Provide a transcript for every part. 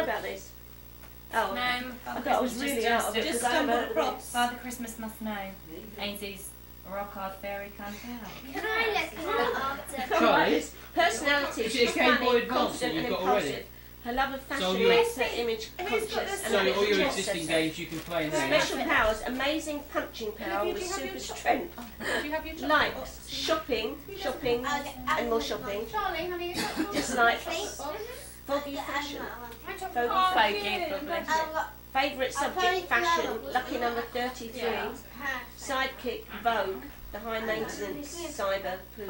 about this? Oh, No, I thought I was really out of it. Just stumbled across. Father Christmas must know. Ainsley's rock hard fairy can't tell. Can I look at that after? Charlie? Personality, Is it she's a Game Boy funny, Advance confident that and you've got impulsive. already? Her love of fashion So you're- makes her image conscious and So all your trendsetter. existing games you can play now. Special powers, amazing punching power with super strength. Do you have your chocolate? Likes shopping, and more shopping. Charlie, honey, you got Dislikes foggy fashion. Foggy Foggy, probably. Favourite subject, fashion, lucky number 33. Sidekick, Vogue, the high maintenance cyber poo.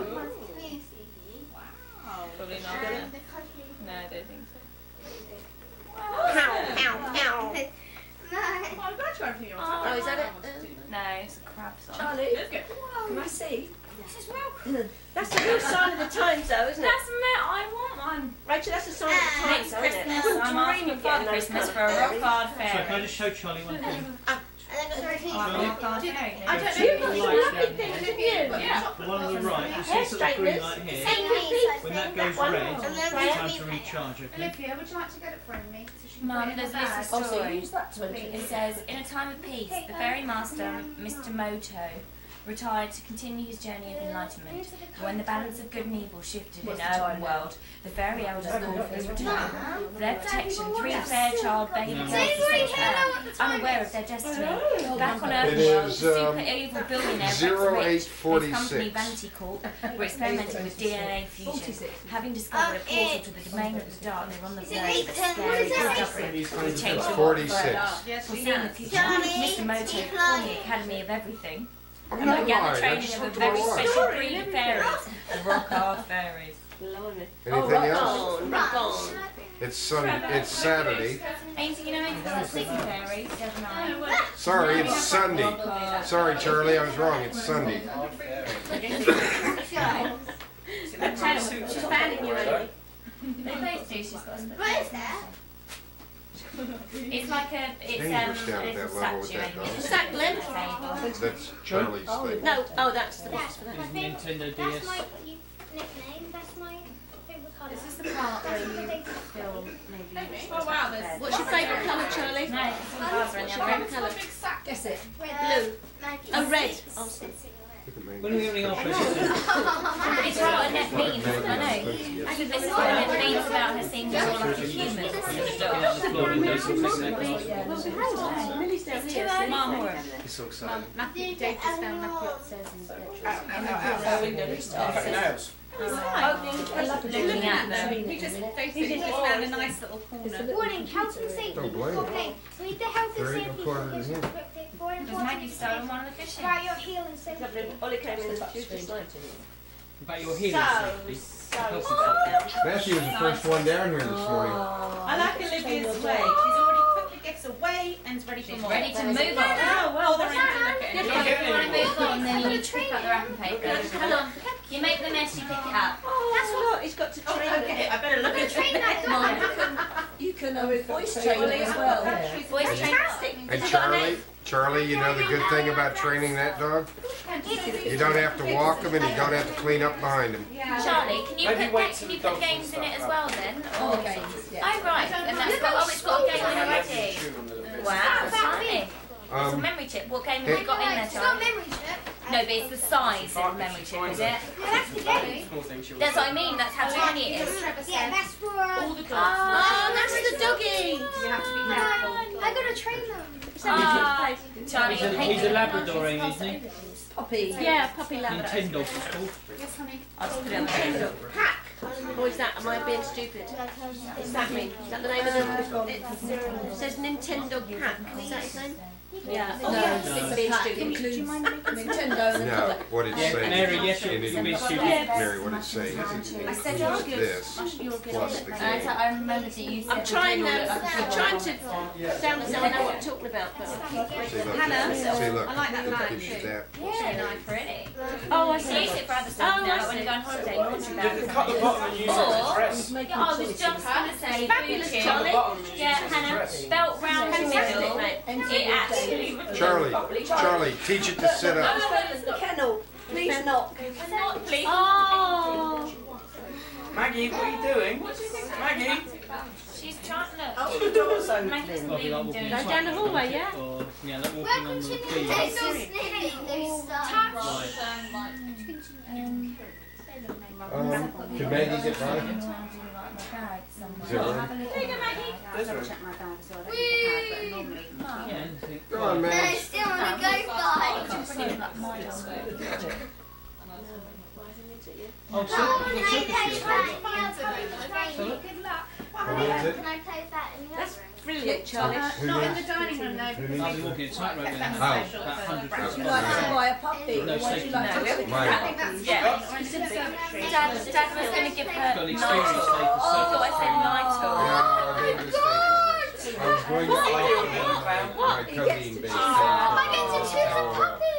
Probably not. No, I don't think so. Ow, ow, ow. I'm glad you everything else. Oh, is that it? No, it's a crab song. Charlie, Let's go. can I see? That's the real sign of the times though, isn't it? That's me, I want one. Rachel, that's a sign of the times Next though, isn't it? Christmas, Wouldn't I'm dream asking of Father getting those Christmas kind for of a rock fairies. hard So can I fairy. just show Charlie one thing? I want a rock hard fairy. I don't You've know. got some Lights lovely down things, here. have you? Yeah. The one on the right, you see Hair it's got the green straighteners. light here. When When that goes one. red, And it's then time to recharge, okay? Olivia, would you like to get it from me? So she can Mum, put it in there's her a bag? little story. that to It says, in a time of peace, the fairy master, Mr. Moto, retired to continue his journey of enlightenment. But when the balance of good and evil shifted in Urban World, the fairy elders called for his return. For their protection, 3 Fairchild babies No. unaware of their destiny. Back on It Urban World, the is, super evil billionaire Rex Rich, whose company 0846. Vanity Corp were experimenting with DNA fusion. Having discovered a portal to the domain of the dark, they were on the verge of a scary discovery which changed the world 46. forever. Yes, we Foreseeing the have. future, Mr. Moto formed the Academy of Everything I'm and not began the lying, I training just of a looked very at my watch. special breed of fairies, the rock hard fairies. Blimey. Anything else? on, rock on. It's Saturday. Ainsley, you know anything about sticky fairies? Don't know. Sorry, it's Sunday. Sorry, Charlie, I was wrong. It's Sunday. She's fanning you, Amy. They both do, she's got a What is that? It's like a, Dangerous down a at little that level with statue, that Amy. dog. Is that Glenn? That's Charlie's thing. No, oh, that's the box for that. Nintendo That's DS. my nickname. That's my favourite colour. This is the part where you feel maybe. Oh wow, there's. What's your favourite colour, Charlie? No, it's all bars around What's the your other favourite colour? Big sack. Guess it. Blue. Oh, red. Oh, Look at me. When are we having our first? It's what Annette means, I know. Actually, this is what Annette means about her seeing more like a human. Just looking out the floor and those sort of things. Lily's down here. Too early. Mum, He's so excited. Matthew, Dave just found Matthew upstairs in the Looking at them. He just basically just found a nice little corner. Warning, health and safety. Don't blame him. Okay, read the health and There ain't no safety corner in conditions here. quickly. For Has important Maggie stolen one of the fishes? about your heel and safety. Ollie came in and she was like, About your healing safety. Matthew was the first one down here this morning. I like Olivia's way. She's already put the gifts away and is ready for She's more. ready to move on. Oh, well, they're in to look at it. If you want to move on, then you need to pick up the wrapping paper. You make the mess, you pick it up. that's what he's got to train. Okay, I better look at Train that dog. You can voice training as well. Voice train. And Charlie, you know the good thing about training that dog? You don't have to walk him and you don't have to clean up behind him. Charlie, can you put games in it as well then? Or oh right, and that's got it's got a game in already. Wow, exciting. It's a memory chip. What game have you got in there, It's not Charlie? memory chip. No, but it's the size of the memory chip, is it? That's the game. That's what I mean. That's how tiny it is. Yeah, that's for. all the dogs. Oh, that's the doggy. You have to be careful. I gotta train them. Charlie, you hate He's a it. Labrador, Amy, isn't he? Puppy. Yeah, puppy Labrador. Nintendo it's called. Yes, honey. I'll just put it on the table. Hack. Or is that, am I being stupid? What's that mean? Is that the name of the... It says Nintendo Hack. Is that his name? Yeah. Oh, yeah. It's being stupid. Nintendo. No, what it Yeah, Mary, yes, say, you're being stupid. Mary, what it say I is said you're good. this plus the game. I remember that you said I'm trying to sound as though I know what I'm talking about. But... See, look, Hannah, see, look, I like that it line gives you too. that. Yeah, pretty. Oh, I So see. use it for other stuff Oh, now, I like when you go on holiday, laundry bag. Cut the bottom and use it as a dress. Yeah, I was just going to say, Fabulous, blue chip. Charlie. Yeah, Hannah, belt round the middle. It actually Charlie, teach it to sit up. Kennel. Please knock. Not please. Oh. Maggie, what are you doing? Maggie? She's trying to look. Oh, the door's open. Make us Probably believe like in walking doing a Go down the tightrope, hallway, isn't it? yeah? Or, yeah, like walking Welcome on to the the beach. Nintendo Right. Snippet. Can Maggie get by? Like my bag somewhere. Is that right? Have a look. This one. Check my bag as well. I don't think I have, but normally. Yeah, anything. Go on, No, man. still on the go I'm guys. just bringing up my dog. Oh, Oh, so can I you play took that it. in the oven? Good luck. Who is it? Can I play that in the That's oven? brilliant, Charlie. Who Not in needs? the dining room, no. Who I'll be needs? walking a tightrope in the Oh. house. About 100 Okay. feet. Would you like to buy a puppy? No safety. No, I think that's Yeah. fine. Dad was going to give her Got an experience Nigel. taker, Oh, I said Yeah, Nigel. I made a mistake. I was going to play my codeine base. I get to choose a puppy.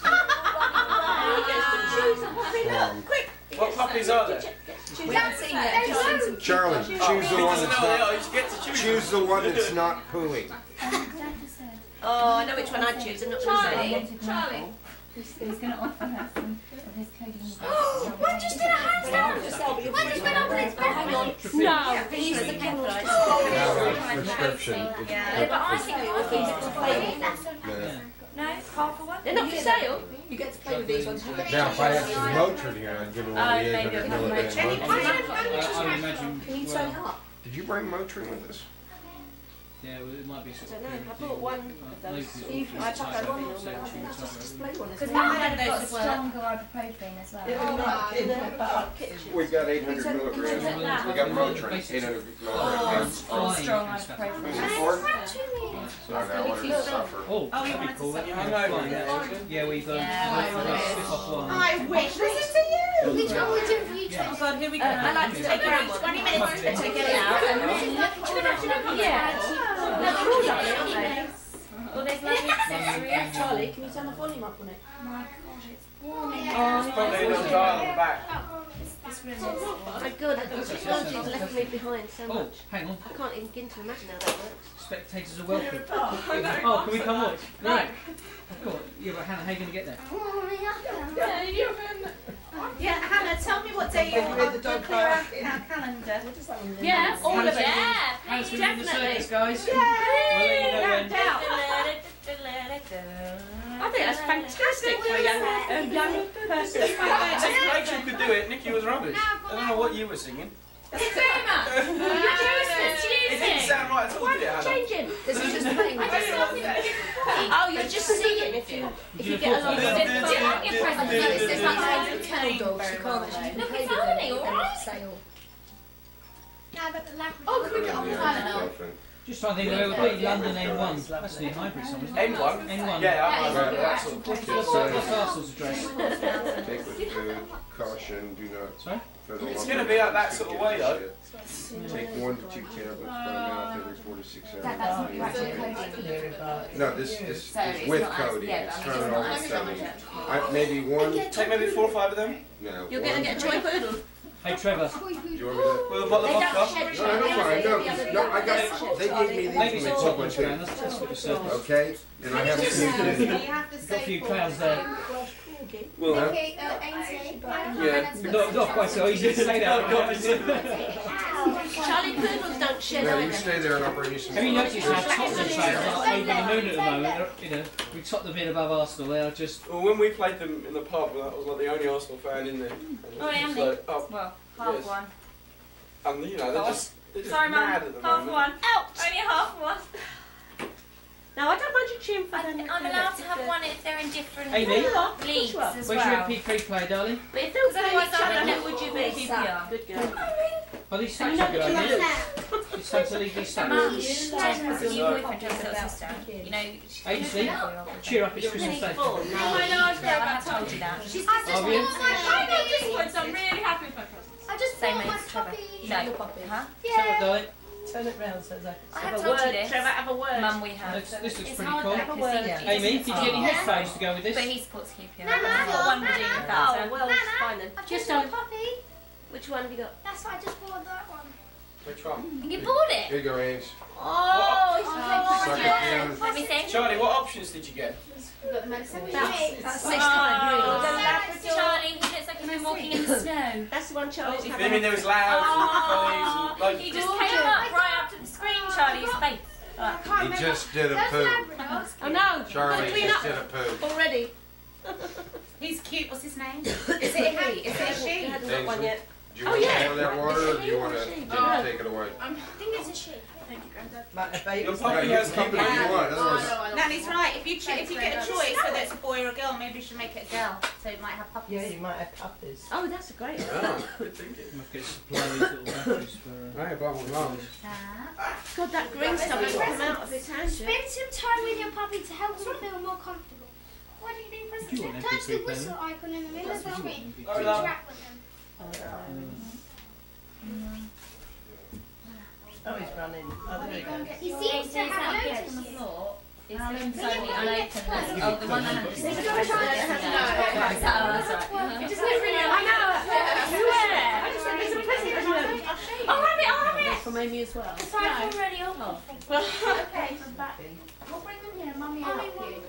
What puppies are there? We haven't seen it. Just seen some Charlie, choose the one Doesn't that's know they are. not. You get to choose. Choose the one that's not pooing. Oh, I know which one I'd choose. I'm not going to say. Charlie. He's going to offer her some of his codeine. When just did a handstand? When just went up its back? No, He's the Now prescription. Yeah, but I think No. no, half a one. they're not for sale. You get to play with these ones. Now, if I had some Motrin here, I'd give her one of the maybe 800 I'll have milligram Motrin. Motrin. I would imagine. Can you well, turn up? Did you bring Motrin with us? Yeah, well, it might be sort I of. don't know, I bought one of those. Maybe it's I awful. took Tightrope, one of so them. chew tightrope. Display one. Because Isn't now it? I've got stronger ibuprofen as well. We've got 800 milligrams. We got Motrin, 800 milligrams. Or strong Is ibuprofen. it four? So now I want to suffer. Oh, that'd be cool. That'd be fun. Yeah, we've Yeah, slip off one. I wish. Listen to you. Which one would you choose? Oh God, here we go. I like to take it out. 20 minutes to take it out. Oh, there's lovely accessories. Charlie, can you turn the volume up on it? My God, it's warming. It's probably a little dial on the back. This room is My God, the technology's left me behind so Oh, much. hang on. I can't even begin to imagine how that works. Spectators are welcome. Oh, can we come watch? Right. Cool. Yeah, but Hannah, how are you going to get there? Yeah, Hannah, tell me what day you want to clear out in our calendar. Yeah, all of it. yeah, Hannah's please, going to be in the circus, guys. Yay! We'll let you know when. I think that's fantastic for a young person. Rachel could do it. Nicky was rubbish. I don't know what you were singing. It didn't sound right at all, did it, Hannah? Changing. This is just playing with it. Oh, you're just seeing if you get along with it. Do you like your present? It's like playing with kennel dogs. You can't actually Look, play it's with only them. all They're right. not for sale. Oh, can we get on the phone? Just trying to think where it would be. London N1. That's the hybrid song, isn't it? N1? N1. Yeah, I'm right. That sort of What's Arsenal's address? Take with food, caution, do not. Sorry? It's going to be like that sort of way, though. Take 1 to 2 tablets, put them out every 4 to 6 hours. That's not actually codeine. No, this is So it's with not as- codeine. yeah, It's but trying it's all not with as codeine. Maybe one. Take maybe 4 or 5 of them. No. You're going to get a toy poodle. Hey, Trevor. Do you want me to? With a bottle of They don't vodka. shed No, no, fine. No, I got. They gave me Maybe these it's when a they took top my one, Fran. tooth. That's what you said. Okay, and I have a few. You have to Got a say few clowns there. Well, Huh? Not quite so easy to say that. Charlie poodles don't shed No, you either. stay there and I'll bring you some. Have you noticed how Tottenham fans are over the moon at the moment? You know, we top them in above Arsenal. They are just. well, when we played them in the pub, that was like the only Arsenal fan in there. And it Oh, was Andy. like, oh, Well, half Yes. one. and you know, they're just Sorry, Mum. mad at the Half moment. one. Ouch! Only half one. No, I don't mind you cheering for them. I'm allowed to have one if they're in different Amy? leagues as Where's your well. MP3 player, darling? But if they'll play Otherwise each I'm other, gonna who would you be? QPR. Good girl. Are these stacks a good idea? It's time to leave these stacks. Mum, your boyfriend has got a sister. You know, Ainsley, cheer up, it's Christmas Day. Four. Yeah, I have told you that. Have you? I'm really happy with my presents. I just Same bought my age, Trevor. puppy. No. Huh? So what, darling? turn it round so that. I Have have a told you word, this. Trevor, have a word. Mum, we have. This looks It's pretty hard cool. though, 'cause he- Amy, did you get any headphones to go with But this? he supports QPR. Mama, I've got one Mama. redeeming Oh, factor. well, fine then. I've Just just bought a on. puppy. Which one have you got? That's why I just bought that one. Which one? You bought it? Here you go, Ames. Oh, it's Suck it so down. Let me see. Charlie, what options did you get? We've got the medicine. That's Oh, 65 green. Charlie, he looks like he's been walking in the snow. That's the one Charles I had. mean, there was loud and Oh, and he just came up right up to Charlie's face. He just did a poo. Oh no! Charlie Clean just up did a poo. already. He's cute. What's his name? Is it a he? Is it a You she? hadn't got one yet. Do you want to pour that water or do you want to take it away? I think it's a she. Thank you, Granddad. Your No, puppy you has can keep it if you want. Otherwise, Nanny's right. If you get a choice whether it's a boy or a girl, maybe you should make it a girl, so it might have puppies. Yeah, you might have puppies. Oh, that's a great one. oh. Good thinking. Must get supply these little batteries for. I bought one long. God, that green stuff has come out of his hand. Spend some time with your puppy to help them feel more comfortable. What do you think, Do you want Touch the MP3 whistle player? icon in the middle of the screen to Oh, no. interact with them. Oh, he's running. Oh, there you go. He seems to have noticed on the you. floor. It's slightly unopened. Oh, the one that had the It's got a child that has no. Oh, that's right. It doesn't really. I know. Where? I just said there's a present at home. I'll have it, I'll have it. From Amy as well. So I've already opened. Okay. We'll bring them here. Mummy will help you.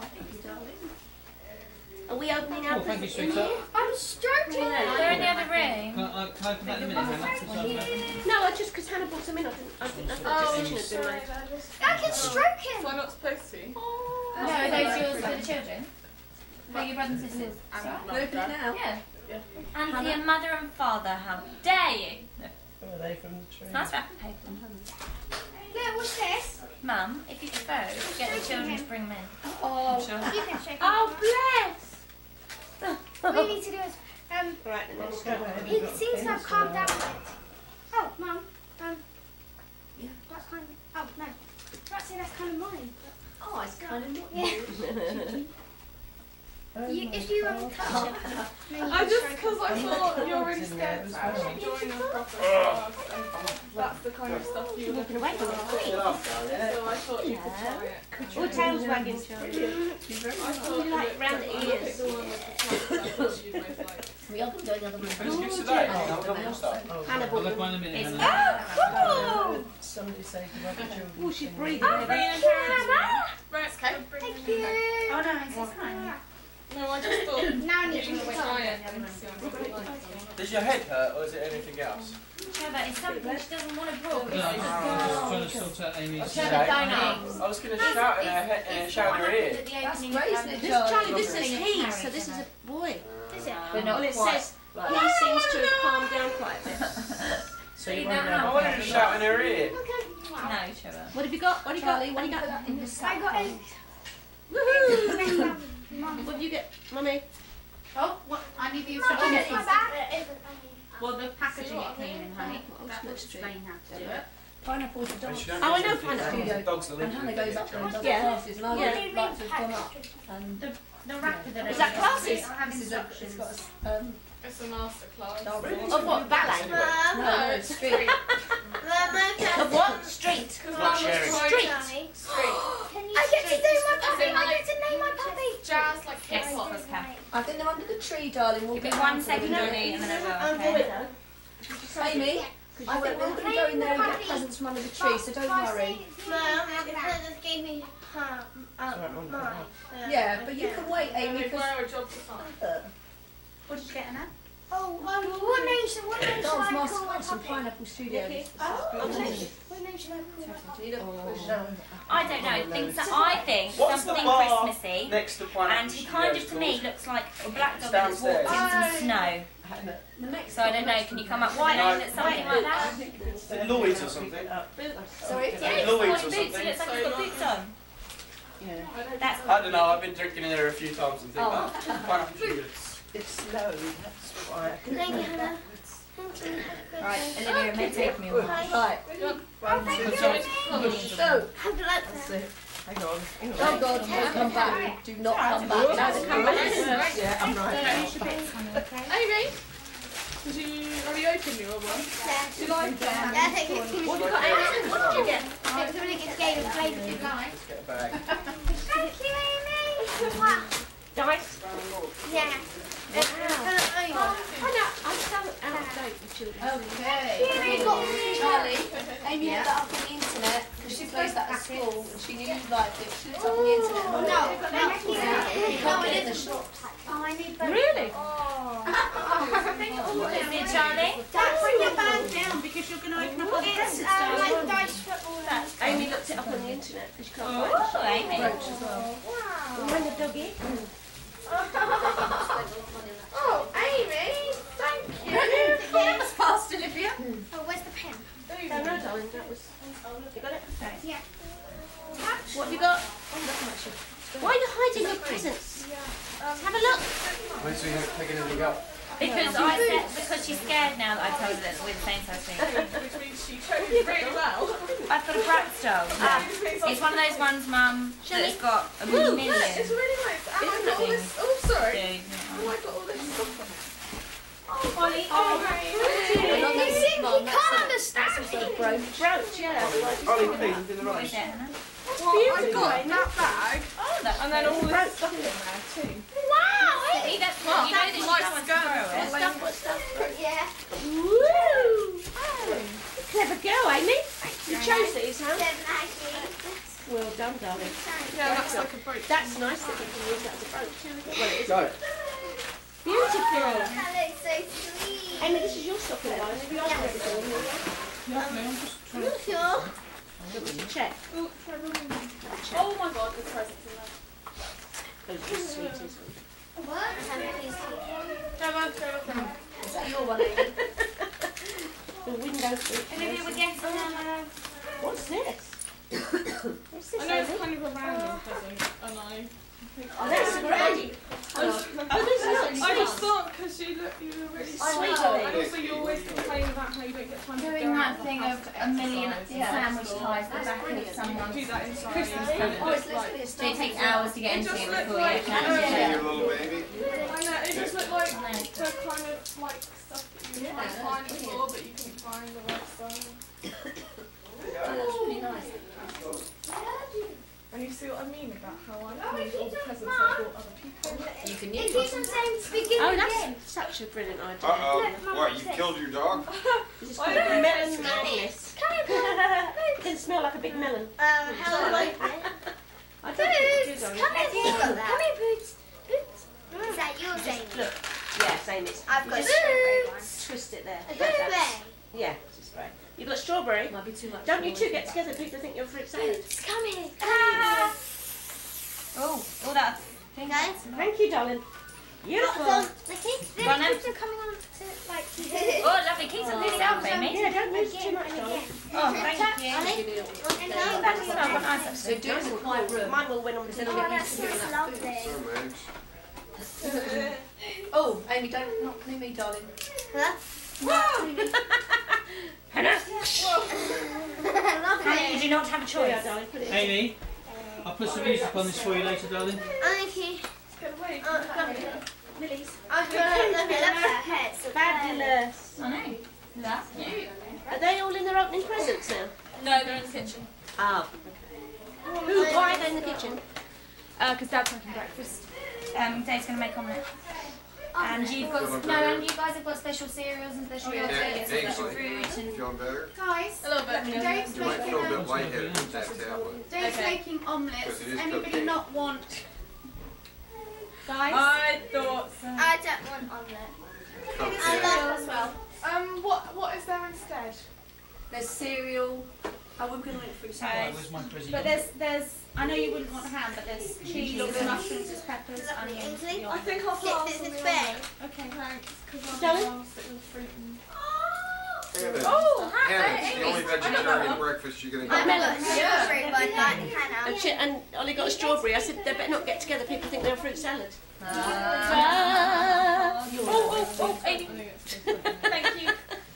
Are we opening Oh, our thank you, presents in sweetheart. here? I'm stroking They're in the other room. Can I open that in a minute, Hannah? No, I just because Hannah brought them in. I think that's what decision had been made. I can stroke him. So I'm not supposed to? No, are those yours for the children? For your brothers and sisters? Open it now. Yeah. And for your mother and father, how dare you? No. Oh, are they from the tree? Nice wrapping paper. Look, what's this? Mum, if you prefer, get the children to bring them in. Oh, Sure. You can shake him. oh bless. What we need to do is, Right, then let's go. he seems to have calmed down a bit. Oh, Mum. Yeah. That's kind of. Oh no. Actually, that's kind of mine. Oh, it's kind of not Yeah. If you touch it, maybe I you just stroke because him. I thought you're really What's in scared there to as well? actually join a proper class, and that's the kind of stuff you were looking away for. from So I thought you could try it. All tails wagging, Charlie. I thought You like round the ears. the one with the class that you'd most like. We are going to go the other way. Who's good today? I'll come and start. Hannah I'll brought look them. mine in a minute, It's Hannah. Somebody say to other children. Oh, she's breathing. Right, okay. Thank you. Oh no, it's this kind. No, I just thought Now I need you to should try try it. it and see what it's like. Does your head hurt or is it anything else? Trevor, it's something she doesn't want to brook. No, I'm just trying to sort out Amy's. Trevor, don't I was going to shout in her head and shout in her ear. That's Great, isn't it? Charlie, this is he, so this is a boy. Is it? But not Well, it quite. says he seems to have calmed down quite a bit. So you you don't won't have I know. wanted to shout in her ear. No, Trevor. What have you got? What have you got? What have you got? I got a. Woohoo! Mum. What have you got, Mummy? Oh, what? I need the Mum, instructions. my bag. Well, the packaging it clean and honey. What That else will next to it? explain how to do it. Pineapple's a dog. Oh, I know pineapple. Dogs that live And Hannah goes up there and does Yeah. classes, and I Yeah. would like to have gone up. And The wrapper that Is that classes? It'll have this is a, it's instructions. got It's a master class. Of what? Ballet? no, street. Of what? Street. Not sharing. Street. I get to name my puppy. I get to name my puppy. Jazz like Yes, hip hop. of course, Cam. I think they're under the tree, darling. We'll Give me get 1 round to second, them. Johnny, and then I will, okay? Amy, I think we're going to go in there and get presents from under the tree, so don't worry. Yeah, but you can wait, Amy, They because wear a job to sign. What did you get, Anna? What name should Dance I Master call my Class from puppy? Pineapple Studios. What name should I call my puppy? No. I don't know. Things that I think What's the something bar Christmassy, next to Pineapple and he kind of to me looks like a black dog that's walked in downstairs. some snow. The next So I don't know. Can you come up with a name that's something like that? Is it Lloyd's or something? Sorry? Yeah, it's Lloyd's got or boots. It something? looks like he's got boots on. That's I don't know, I've been drinking in there a few times and think Pineapple Studios. It's slow, that's why. Thank you, Hannah. right. Olivia, it may take me a while. Right. So, hang on. Oh God, don't come back. Do not come back. No, come back. Yeah, I'm right. Amy, did you already open your one? Do you like that? Yeah, I think it's What have you got, Amy? What did you get? a really good game of play with you guys. Let's get a bag. Thank you, Amy. Wow. Dice? Yeah. Hannah, I'm so out of date with children. Okay. Charlie, Amy looked that up on the internet because she plays that at school and she knew you liked it. She looked up on the internet. No, You can't get in the shop. Oh, I need both. Really? Oh. bring it all down. Is it Charlie? Don't bring your bag down because you're going to open up all the presents. Like dice football. Amy looked it up on the internet because she can't find it. Oh, Amy. Brooch as well. Wow. Mind the doggy. Oh, Amy, thank you. That was fast, Olivia. Oh, where's the pen? No, no, darling, that was. You got it? Yeah. What have you got? Why are you hiding your presents? Have a look. Wait, so you haven't taken anything out? Because she's scared now that I told her that we're the same size thing. Which means she chose really well. I've got a Bratz doll. It's one of those ones, Mum, that's got a million. It's really nice. And I've got all this. Oh, sorry. Oh, I've got all this stuff on it. Oh, Ollie. Oh, You can't understand me. Brooch, yeah. Ollie, please, do the What right. is it, Hannah? Well, I got that bag. Oh, that's And then all this stuff in there too. Wow. See, that's what you know that she like doesn't want to throw it. What stuff? Yeah. Woo! Clever girl, Amy. You chose these, huh? Well done, darling. Yeah, that's like a brooch. That's nice that you can use that as a brooch. Well, it is. Go. Beautiful. That looks so sweet. Amy, this is your stocking line. Have you asked for everything? Yeah, no, I'm just trying to... Sure. Check. Oh my god, there's presents in there. Those are sweeties. What? Is that your one, Amy? The window seat. Olivia, we're getting What's this? What's this? I know it's Amy? kind of a random present, and I think. Oh, that's great. I just thought because you were really Sweet, sweet, Ollie. and also you always complain about how you don't get time to doing go that out thing and of have a million exercise. sandwich ties at the back of someone's. Do that inside. Oh, Christmas it's present. So it takes hours to get It into just it looked before you like- can. See your little baby? I know, it just looked like the kind of like stuff that you might find before, but you couldn't find the right style. That's pretty nice. And you see what I mean about how I made all the presents I bought other people. You can It use keeps them. on saying begin Oh, again. that's such a brilliant idea. Uh-oh. What, you killed your dog? This is called melon madness. It can smell like a big melon. Hello. I don't think it Boots, do, come darling. here, Boots. Come here, Boots. Boots. Is that yours, Amy? Look. Yeah, same. It's. I've you got a just strawberry one. twist it there. A Like that. blueberry. Yeah, it's great. You've got strawberry. Might be too much. Don't you two get together? People think you're fruit salad. Boots, come here. Oh, all that. Guys. Thank you, darling. Beautiful. The kids, Go on then. are coming on to like. Oh, lovely. Keep some this out, Amy. Yeah, don't use too much, darling. Oh, thank you. That does smell quite nice, So actually. do it in a quiet room. Mine will win on the Oh, that smells lovely. Some eggs. Oh, Amy, don't knock near me, darling. Huh? Hannah. Hannah, Lovely. you do not have a Oh, choice. yeah, darling. Put it in. Amy, I'll put some music on this for you later, darling. Okay. Get away. Lily's. I've got heads. Fabulous. I know. That's cute. Are they all in their opening presents now? No, they're in the kitchen. Oh. Who? Why are they in the kitchen? Because Dad's making breakfast. Dave's going to make omelette. And you've got and you guys have got special cereals and special yogurt and special fruit and Feeling better? Guys, A little bit. Dave's You might feel a making, bit lightheaded with that tablet. Dave's making omelettes. Because it Does is anybody cupcake. not want? Guys, I thought so. I don't want omelette. I Cupcake. love as well. What is there instead? There's cereal. Oh, we're going to make fruit Right, salad. where's my present? But there's. I know you wouldn't want ham, but there's cheese, mushrooms, there's peppers, onions. Ainsley? the I think I'll Get pass this on is the big. omelette. Okay, thanks. Because Darling? I'll sit with fruit and... Hannah, Oh, Hannah, it's the only vegetarian breakfast you're going to I get. got strawberry, but like Hannah. And Ollie got a strawberry. I said they better not get together. People think they're a fruit salad. Oh, I Amy. think it's different. Thank you.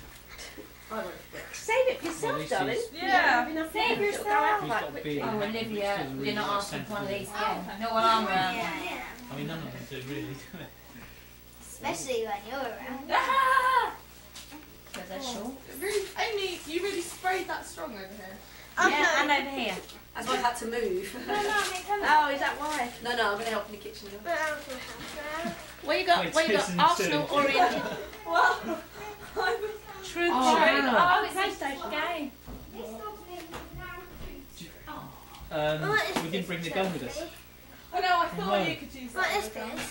Save it for yourself, Well, this darling. is- You don't have enough Save room. It'll yourself. go out We've quite got quickly. beer. Oh, Olivia, Which doesn't you're really not make asking sense for one of to me. these again. Not while I'm around. Yeah. I mean, none of them do really, do they? Especially when you're around. Because they're short. Really, Amy, you really sprayed that strong over here. Yeah, and over here. That's why I had to move. Oh, is that why? No, I'm going to help in the kitchen now. Where you got? Wait, Where you got? Jason Arsenal too. oriented. True. Oh, True. wow. Oh, it's PlayStation game. Oh, We didn't bring the gun with us. I know, I No. thought you could use that. What is as a gun. this?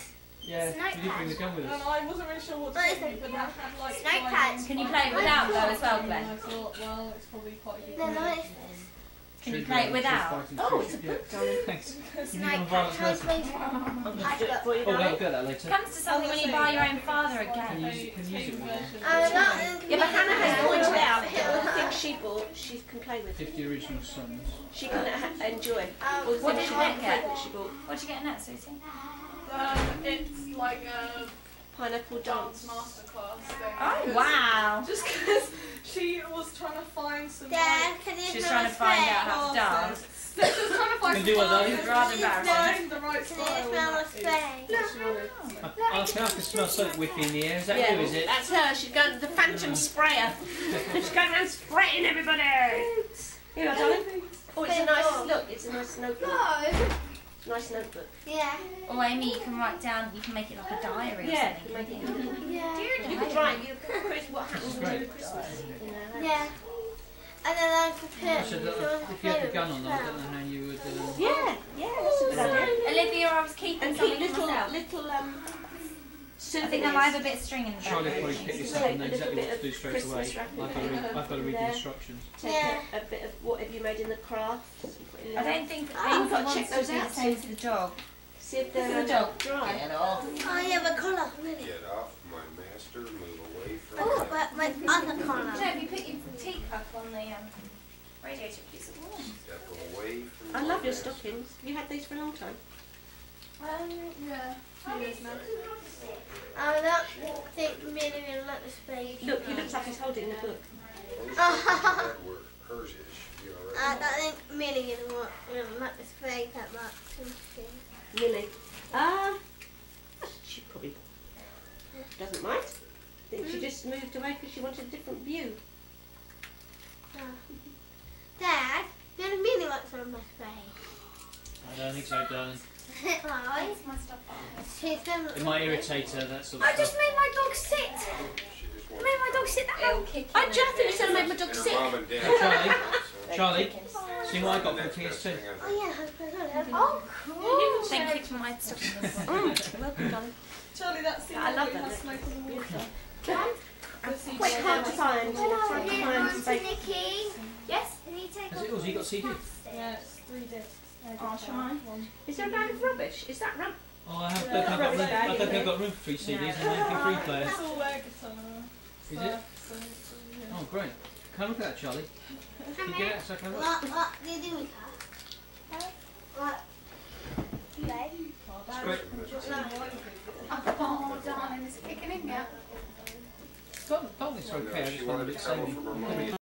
Yeah, you did bring the gun with And us. I wasn't really sure what to do, but then I had like. Snake guidance pads. Can you on play it without though as well, and Glenn? I thought, well, it's probably quite a good. Then idea. what is this? Can you play it without? Oh, it's a book, darling. Thanks. You need Snake a pads. violent How person. please? I'm going to do it for you, Oh, we'll darling. get that later. Comes to something when you buy your own father a Can game. you use it with you? Yeah, but Hannah has pointed out all the things she bought, she can play with. 50 original sons. She can enjoy all the What things did she Annette get? that she bought. What'd you get in that, Susie? It's like a Pineapple dance dance. masterclass thing. Oh wow! Just because she was trying to find some. Dad, can you She's smell trying to find out the how to dance. She was trying to find Can do what, though? some Rather embarrassing. find the right spray? Can style. you smell the and spray? that is what she wanted. I can smell something whiffy in the air. Is that Yeah, you, is it? that's her. She's going to the Phantom Sprayer. She's going around spraying everybody. Here you are, darling. Oh, it's a nice look. It's a nice notebook. No. Nice notebook. Yeah. Or Amy, you can write down. You can make it like a diary or Yeah, something. make it. Yeah. You could write what happens during Christmas. You know. Yeah. And then I could put. I said that if you had the gun on, I don't know how you would. Yeah, that's a good idea. Olivia, I was keeping And something keep for myself. little I souvenirs. think I might have a bit of string in the Charlie back. probably picked this up and know exactly what to do straight away. Christmas wrapping I've got to read the there. instructions. Take Yeah. a bit of what have you made in the crafts. and put in I there. don't think Oh, Amy we've got to wants check to those be the out, same as the dog. See if they're The dog. dry. Oh yeah, the colour. Get off my master, move away from Oh, me. but my other colour. If you put your teacup on the radiator, please. Step away from I my love your master. stockings. You had these for a long time. Yeah, 2 years now. I don't think me and him like the spray. Look, he looks like he's holding the book. Those that were hers is. You I already don't think me and him like the spray that much. Millie. She probably doesn't mind. I think she just moved away because she wanted a different view. Dad, me and Millie likes on my spray. I don't think so, darling. Why? She's never. It might irritate her, that sort of I just stuff. made my dog sit. she just I wants made my dog sit down. I just think it's going to make my dog and sick. her mom and dad. Charlie, see what I got for Next best PS2? thing I Oh yeah, oh cool. Thank you for my stockings. Welcome, darling. Charlie, that's the I love one that has smoke on the water. Quite hard to find. Hard to find Auntie fake. Nikki. Yes. Can you take Has it yours? You got CD? Yeah, it's 3 discs. Oh, shall I? Is there a bag of rubbish? Is that rubbish? Oh, I don't think I've got room. I don't think I've got room for 3 CDs and an MP3 player. It's all their guitar. Is it? So, yeah. Oh, great. Can I look at that, Charlie? Can you get it so I can look? What do you do with her? What? Leg? It's great. Oh, darling, is it kicking in yet? It's okay. I just know found it she wanted to samey. come from her mummy.